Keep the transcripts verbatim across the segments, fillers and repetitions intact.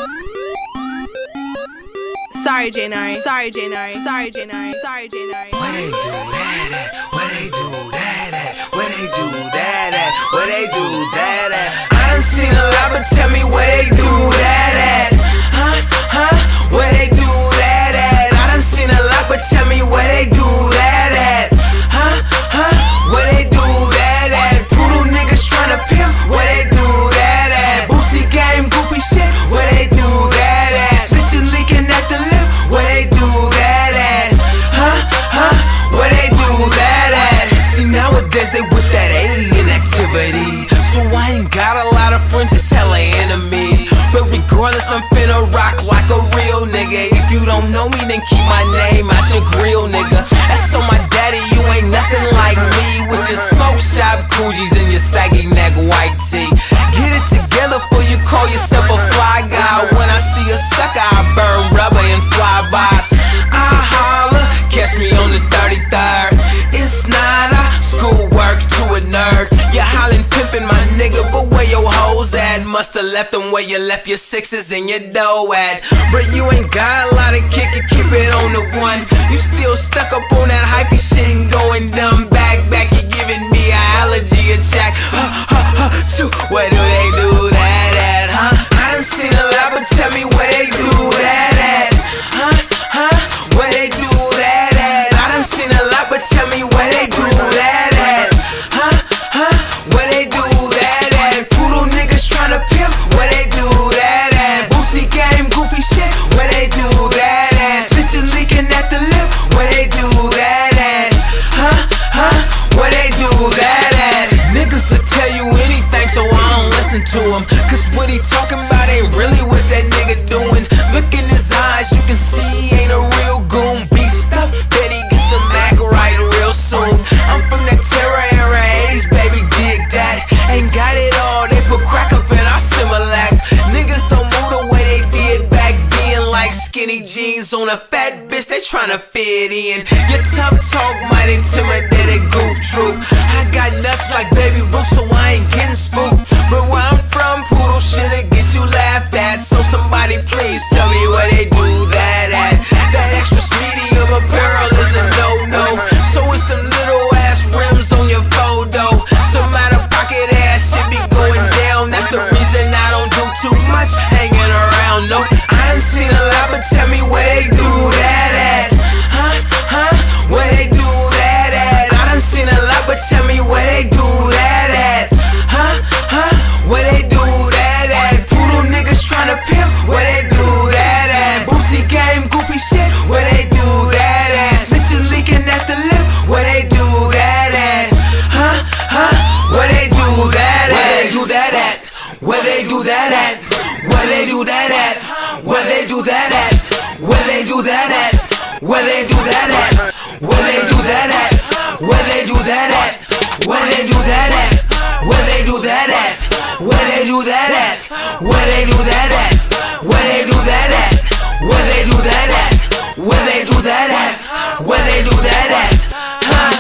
Sorry, Janari. Sorry, Janari. Sorry, Janari. Sorry, Janari. Where they do that at? Where they do that at? Where they do that at? Where they do that at? I done seen a lot, but tell me where they do that at? Huh? Huh? Where they do that at? I done seen a lot, but tell me where they do that at? Huh? Huh? Where they do that at? Poodle niggas tryna pimp, where they do that at? Boosie game, goofy shit, where they do that at? Snitching, leaking at the lip, where they do that at? Huh? Huh? Where they do that at? See, nowadays they with that alien activity, so I ain't got a lot of friends, it's hella enemies. But regardless, I'm finna rock like a real nigga. If you don't know me, then keep my name out your grill, nigga. That's on my daddy, you ain't nothing like me. With your smoke shop Coogies and your saggy neck white tee. Get it together before you call yourself a fly guy. When I see a sucker, I burn rubber and fly by. I holler, catch me on the thirty-third. It's not a schoolwork to a nerd. You're hollering pimpin' my nigga, but where your hoes at? Musta left them where you left your sixes and your dough at. But you ain't got a lot of kick it, keep it on the one. You still stuck up on that hypey shit and going dumb. Back, back, you giving me an allergy attack. Huh, huh, huh, shoot, where do they do that at, huh? I done seen a lot, but tell me where they do that at? Huh, huh, where they do that at? I done seen a lot, but tell me where they do that at? Huh, huh, where they do that at? Poodle niggas tryna pimp, where they do that at? Boosie game, goofy shit, where they do that at? Snitching, leaking at the lip, where they do that at? Huh, huh, where they do that at? Niggas will tell you anything, so I don't listen to him. Cause what he talking about ain't really what that nigga doing. Look in his eyes, you can see he ain't a real goon. Beast up, bet he get some act right real soon. I'm from that terror era, eighties, baby, dig that. Ain't got it all, they put crack up in our Similac. Niggas don't move the way they did back then, like skinny jeans on a fat bitch, they tryna fit in. Your tough talk might intimidate a goof troop. I got nuts like Baby Ruth, so I ain't getting spooked. But where I'm from, poodle shit'll get you laughed at. So somebody please tell me where they do that at. That extra medium apparel is a no-no, so it's them little ass rims on your photo. Some out of pocket ass shit be going down. That's the reason I don't do too much hanging around, no. I done seen a lot, but tell me where they do that at? Huh? Huh? Where they do that at? I done seen a lot, but tell me where they do that at? Huh? Huh? Where they do that at? Poodle niggas tryna pimp, where they do that at? Boosie game, goofy shit, where they do that at? Snitching, leaking at the lip, where they do that at? Huh? Huh? Where they do that at? Where they do that at? Where they do that at? Where they do that at? Where they do that at? Where they do that at? Where they do that at? Where they do that at? Where they do that at? Where they do that at? Where they do that at? Where they do that at? Where they do that at? Where they do that at? Where they do that at? Where they do that at? Where they do that at? Huh?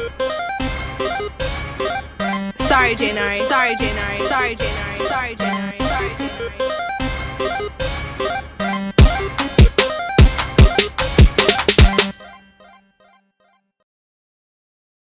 Sorry, Janari. Sorry, Janari. Sorry, Janari. Sorry, Janari.